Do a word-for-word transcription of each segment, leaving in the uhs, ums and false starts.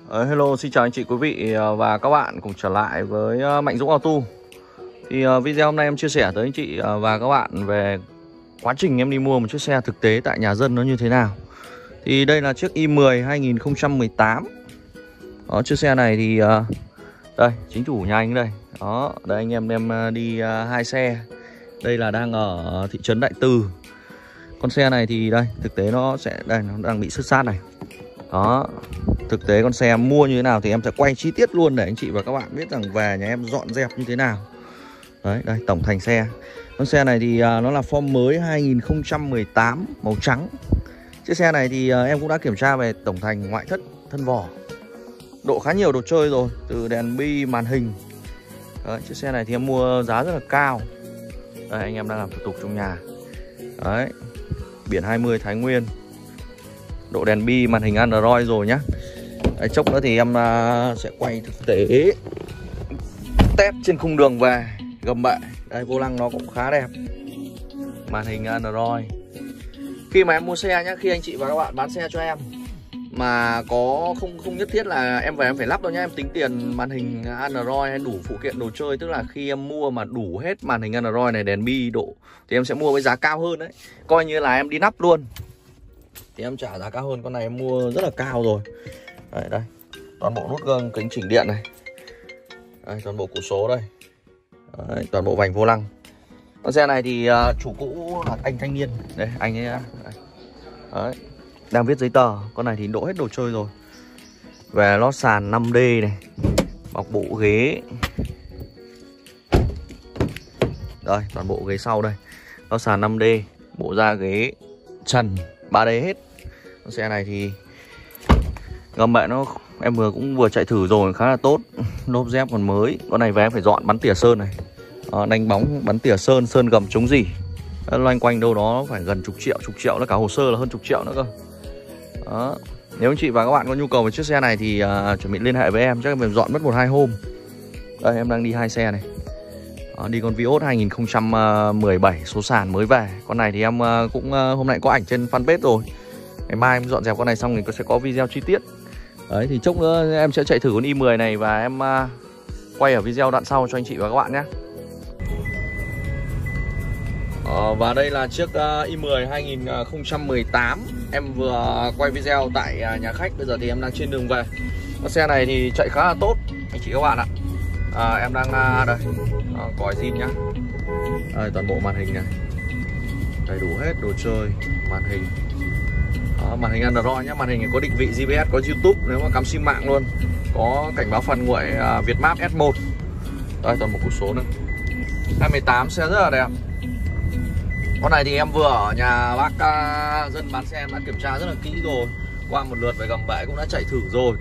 Uh, hello, xin chào anh chị quý vị và các bạn cùng trở lại với uh, Mạnh Dũng Auto. Thì uh, video hôm nay em chia sẻ tới anh chị uh, và các bạn về quá trình em đi mua một chiếc xe thực tế tại nhà dân nó như thế nào. Thì đây là chiếc i mười hai nghìn không trăm mười tám. Đó, chiếc xe này thì uh, đây, chính chủ nhà anh đây. Đó, đây anh em đem uh, đi uh, hai xe. Đây là đang ở thị trấn Đại Từ. Con xe này thì đây, thực tế nó sẽ đây nó đang bị xước sát này. Đó, thực tế con xe mua như thế nào thì em sẽ quay chi tiết luôn để anh chị và các bạn biết rằng về nhà em dọn dẹp như thế nào. Đấy, đây tổng thành xe. Con xe này thì uh, nó là form mới hai nghìn không trăm mười tám, màu trắng. Chiếc xe này thì uh, em cũng đã kiểm tra về tổng thành, ngoại thất, thân vỏ. Độ khá nhiều đồ chơi rồi, từ đèn bi, màn hình. Đấy, chiếc xe này thì em mua giá rất là cao. Đây, anh em đang làm thủ tục trong nhà. Đấy, biển hai mươi Thái Nguyên. Độ đèn bi, màn hình Android rồi nhá. Đấy, chốc nữa thì em uh, sẽ quay thực tế test trên khung đường về gầm bệ. Đây, vô lăng nó cũng khá đẹp. Màn hình Android. Khi mà em mua xe nhá, khi anh chị và các bạn bán xe cho em mà có không không nhất thiết là em về em phải lắp đâu nhá, em tính tiền màn hình Android hay đủ phụ kiện đồ chơi, tức là khi em mua mà đủ hết màn hình Android này, đèn bi, độ thì em sẽ mua với giá cao hơn đấy. Coi như là em đi nắp luôn thì em trả giá cao hơn. Con này em mua rất là cao rồi. Đây, đây. Toàn bộ nút gương kính chỉnh điện này. Đây, toàn bộ củ số đây. Đấy, toàn bộ vành vô lăng. Con xe này thì uh, chủ cũ là anh thanh niên. Đây, anh ấy đây. Đấy, đang viết giấy tờ. Con này thì đỗ hết đồ chơi rồi. Về lót sàn năm D này, bọc bộ ghế. Đây, toàn bộ ghế sau đây. Lót sàn năm D, bộ da ghế trần ba D hết. Con xe này thì gầm bệ nó em vừa cũng vừa chạy thử rồi, khá là tốt. Lốp dép còn mới. Con này về em phải dọn bắn tỉa sơn này. À, đánh bóng bắn tỉa sơn, sơn gầm chống gì. Loanh quanh đâu đó phải gần chục triệu, chục triệu, nó cả hồ sơ là hơn chục triệu nữa cơ. Đó. Nếu anh chị và các bạn có nhu cầu về chiếc xe này thì uh, chuẩn bị liên hệ với em, chắc em phải dọn mất một hai hôm. Đây, em đang đi hai xe này. Đó, đi con Vios hai nghìn không trăm mười bảy số sàn mới về. Con này thì em uh, cũng uh, hôm nay có ảnh trên fanpage rồi. Ngày mai em dọn dẹp con này xong thì sẽ có video chi tiết. Đấy, thì chốc nữa em sẽ chạy thử con i mười này và em uh, quay ở video đoạn sau cho anh chị và các bạn nhé. Ờ, và đây là chiếc uh, i mười hai nghìn không trăm mười tám. Em vừa quay video tại uh, nhà khách. Bây giờ thì em đang trên đường về. Con xe này thì chạy khá là tốt anh chị các bạn ạ. À, em đang uh, đây à, còi zin nhá. Đây, toàn bộ màn hình này đầy đủ hết đồ chơi, màn hình. Đó, màn hình Android nhá, màn hình này có định vị giê pê ét, có YouTube nếu mà cắm sim mạng luôn, có cảnh báo phản nguội uh, Vietmap S một. Đây, toàn bộ củ số nữa. hai mươi tám xe rất là đẹp. Con này thì em vừa ở nhà bác uh, dân bán xe em đã kiểm tra rất là kỹ rồi, qua một lượt về gầm bệ cũng đã chạy thử rồi.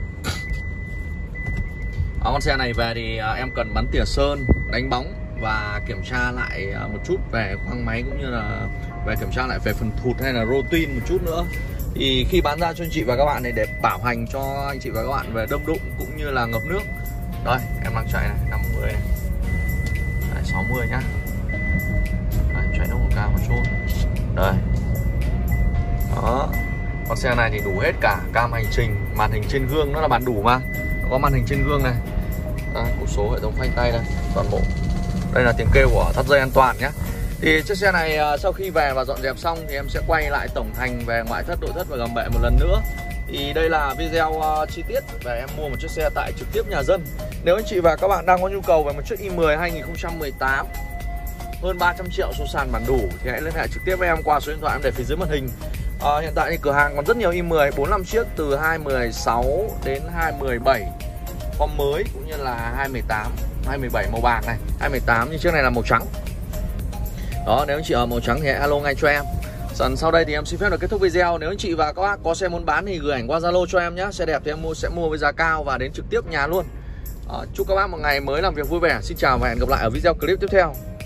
Ở con xe này về thì uh, em cần bắn tỉa sơn, đánh bóng và kiểm tra lại uh, một chút về khoang máy cũng như là về kiểm tra lại về phần thụt hay là rô tin một chút nữa. Thì khi bán ra cho anh chị và các bạn này để bảo hành cho anh chị và các bạn về đâm đụng cũng như là ngập nước. Đây, em đang chạy này, năm mươi này. Đây, sáu mươi nhá. Đây, chạy nó một cao một chút. Đây. Đó. Con xe này thì đủ hết cả cam hành trình, màn hình trên gương nó là bản đủ mà. Nó có màn hình trên gương này. Đây, củ số hệ thống phanh tay đây, toàn bộ. Đây là tiếng kêu của thắt dây an toàn nhé. Thì chiếc xe này sau khi về và dọn dẹp xong thì em sẽ quay lại tổng thành về ngoại thất, nội thất và gầm bệ một lần nữa. Thì đây là video uh, chi tiết về em mua một chiếc xe tại trực tiếp nhà dân. Nếu anh chị và các bạn đang có nhu cầu về một chiếc i mười hai nghìn không trăm mười tám hơn ba trăm triệu số sàn bản đủ thì hãy liên hệ trực tiếp với em qua số điện thoại em để phía dưới màn hình. uh, Hiện tại thì cửa hàng còn rất nhiều i mười, bốn mươi lăm chiếc từ hai mười sáu đến hai mười bảy form mới cũng như là hai mười tám, hai mười bảy màu bạc này, hai mười tám như chiếc này là màu trắng. Đó, nếu anh chị ở màu trắng thì hãy alo ngay cho em. Dần sau đây thì em xin phép được kết thúc video. Nếu anh chị và các bác có xe muốn bán thì gửi ảnh qua Zalo cho em nhé. Xe đẹp thì em mua sẽ mua với giá cao và đến trực tiếp nhà luôn. à, Chúc các bác một ngày mới làm việc vui vẻ. Xin chào và hẹn gặp lại ở video clip tiếp theo.